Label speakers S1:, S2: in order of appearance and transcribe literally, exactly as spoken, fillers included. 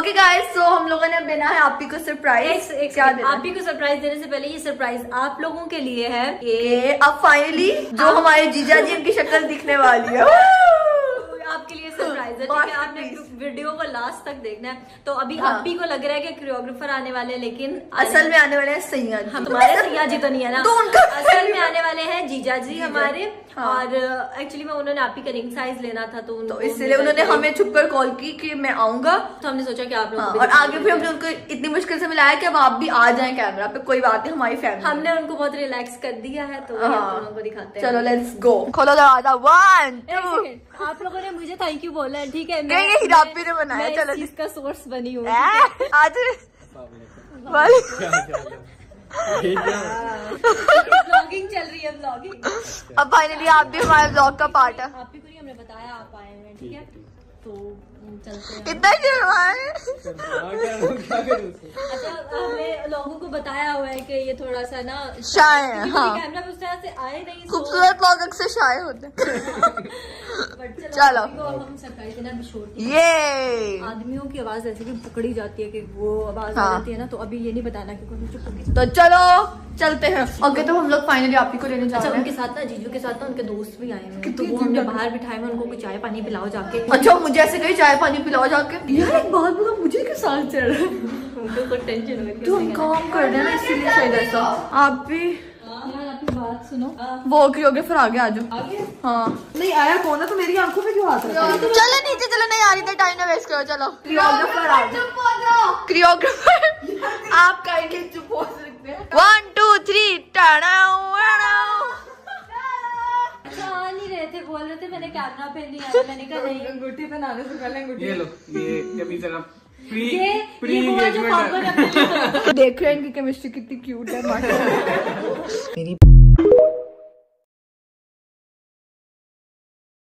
S1: Okay guys, सो हम लोगों ने देना है आप ही को सरप्राइज। क्या देना?
S2: आप ही को सरप्राइज देने से पहले ये सरप्राइज आप लोगों के लिए है कि
S1: अब फाइनली जो हमारे जीजा जी उनकी शक्ल दिखने वाली है
S2: आपके लिए सरप्राइज है। ठीक है, आपने वीडियो को लास्ट तक देखना है। तो अभी हाँ। आप ही को लग रहा है कि कोरियोग्राफर आने वाले हैं, लेकिन
S1: असल में आने वाले हैं सैया जी।
S2: हम तुम्हारे सैया जी तो नहीं है ना,
S1: तो उनका
S2: असल में आने वाले हैं जीजा जी हमारे। हाँ। और एक्चुअली में उन्होंने आप ही का रिंग साइज लेना था, तो,
S1: तो इसलिए उन्होंने हमें छुप कर कॉल की कि मैं आऊंगा।
S2: तो हमने सोचा कि आप लोग
S1: हाँ, और आगे फिर हमने उनको इतनी मुश्किल से मिलाया कि अब आप भी आ जाएं कैमरा पे, कोई बात नहीं, हमारी फैमिली।
S2: हमने उनको बहुत रिलैक्स कर दिया है, तो आप लोगों को दिखाते हैं।
S1: चलो लेट्स गो। खोलो दरवाजा। One two.
S2: आप लोगों ने मुझे थैंक यू बोला है, ठीक है?
S1: मैं हिरापी ने बनाया। चलो
S2: इसका सोर्स बनी हूँ
S1: आज
S2: ब्लॉगिंग चल रही है, ब्लॉगिंग।
S1: अब फाइनली आप भी हमारे ब्लॉग का पार्ट है।
S2: आप भी को हमने बताया आप आए हैं, ठीक है? तो चलते हैं।
S1: इतना ही
S2: अच्छा, हमने लोगों को बताया हुआ है कि ये थोड़ा सा ना
S1: शाय है। हाँ,
S2: कैमरा पे उस तरह से आए नहीं,
S1: खूबसूरत लोग अक्सर शाय होते हैं। चलो
S2: हम सरप्राइज देना भी छोड़।
S1: ये
S2: आदमियों की आवाज ऐसे भी पकड़ी जाती है कि वो आवाज आ जाती है ना, तो अभी ये नहीं बताना कि चुप होगी।
S1: तो चलो चलते हैं। ओके, तो हम लोग फाइनली आप ही को लेने जा रहे हैं।
S2: उनके साथ ना, जीजू के साथ ना उनके दोस्त भी आए हैं, तो वो हमने बाहर बिठाए हैं, उनको कोई चाय पानी पिलाओ जाके।
S1: अच्छा, मुझे ऐसे कहीं चाय पानी पिलाओ जाके। यार एक बात बोलो, मुझे के साथ चल रहा है,
S2: उनको कोई टेंशन हो।
S1: तो हम काम कर रहे हैं ना, इसीलिए शायद ऐसा। आप भी
S2: आपकी बात सुनो,
S1: वो कोरियोग्राफर आगे आ जाओ। हाँ, नहीं आया कौन है? तो मेरी आंखों में क्यों हाथ रखा है? चलो नीचे चलो, नहीं आ रही थी, टाइम ना वेस्ट करो। चलो कोरियोग्राफर आ जाओ। कोरियोग्राफर आप कहेंगे चुप हो सकते हैं। One two three.
S2: आ नहीं रहे थे, बोल रहे थे मैंने कैमरा पे नहीं आया। मैंने कहा नहीं,
S3: अंगूठी पहनाने से पहले अंगूठी
S4: ये लो, ये अभी तक प्री
S2: ये
S4: प्री
S2: ये वो जो पापा
S1: देख रहे हैं इनकी केमिस्ट्री कितनी क्यूट है। मेरी